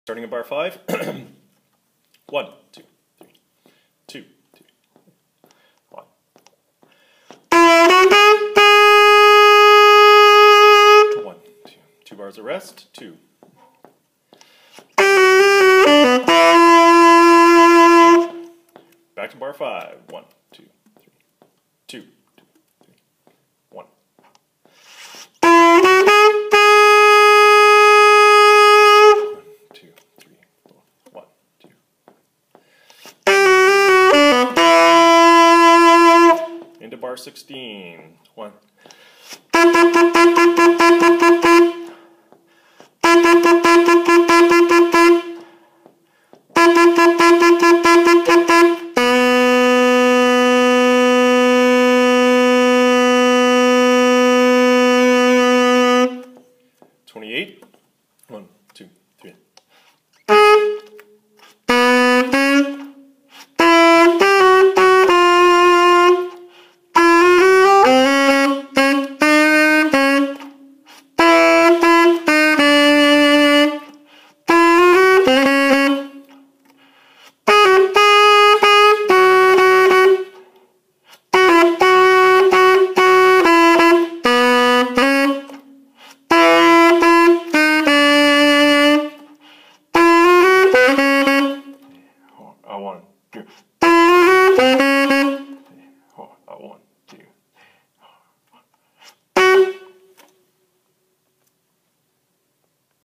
Starting at bar 5. 1, 2, 3, 2, 2, 1. 1, 2. 2 bars of rest. 2. Back to bar 5. 1, 2, 3, 2, 2, 3, 1. 2, 3, 4. 1, 2. Into bar 16. 1. '28. 1, 2, 3. I want to do.